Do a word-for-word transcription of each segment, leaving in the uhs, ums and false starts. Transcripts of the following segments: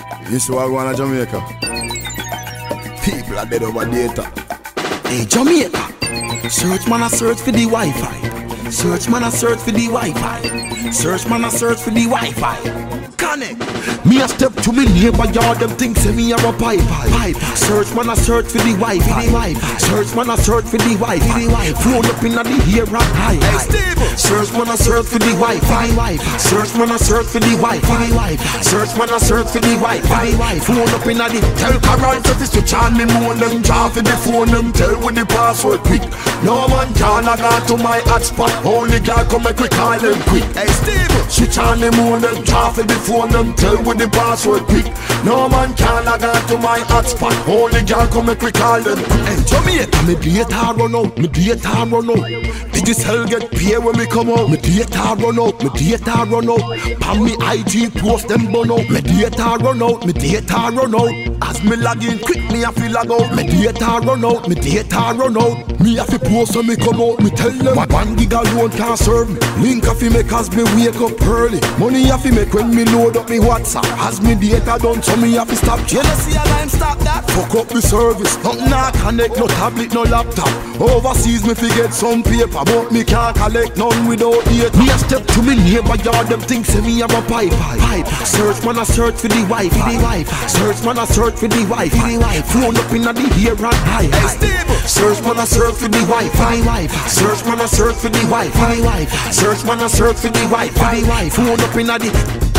You see what I want in Jamaica? People are dead over data. Hey Jamaica, search man a search for the Wi-Fi. Search man a search for the Wi-Fi. Search man a search for the Wi-Fi. Connect. Me a step to me neighbor yard, them think say me have a pipe pipe. Search man a search for the Wi-Fi. Search man a search for the Wi-Fi. Phone up inna the ear and high. Search man a search for the Wi-Fi. Search man a search for the Wi-Fi. Search man a search for the Wi-Fi. Phone up inna the. Tell Carol to this switch on me moan them, draw for the phone them, tell with the password quick. No man can log on to my hotspot, only girl come make we call them quick. Hey Steve, switch on the moon them, draw for the phone them, tell with the password quick. No man can log on to my hotspot, only girl come make we call them quick. Hey Jamaica, me data run out, me data run out. Did this hell get paid when me come out? Me data run out, me data run out. Pan me I G post them burn out. Me data run out, me data run out. As me log in quick, me a feel log out. Me data run out, me data run out. Me a fi post when me come out, me tell them one gig alone can't serve me. Link a fi make as me wake up early. Money a fi make when me load up me WhatsApp. As me data done, so me a fi stop. You know see a line stop that? Fuck up the service. Nothing I connect, no tablet, no laptop. Overseas me fi get some paper, but me can't collect none without data. Me a step to me neighbor yard, them think say me have a pipe pipe. Search man a search for the Wi-Fi. Search man a search for the Wi-Fi. Phone up inna the ear and high. Search man a search for the Wi-Fi. Search man a search for the Wi-Fi. Search man a search for the Wi-Fi. Phone up inna the.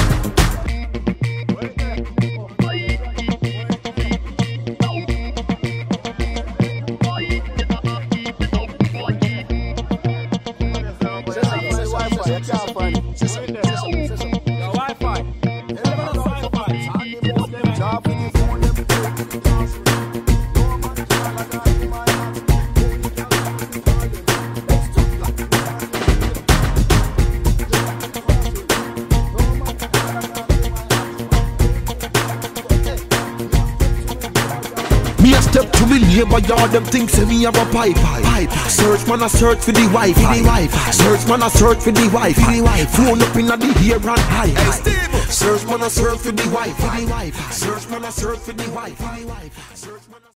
Me a step to me neighbor yard, them think say me have a pipe pipe. Search man a search for the Wi-Fi. Search man a search for the Wi-Fi. Phone up inna the ear and high. Search man a search for the Wi-Fi. Search man a search for the Wi-Fi.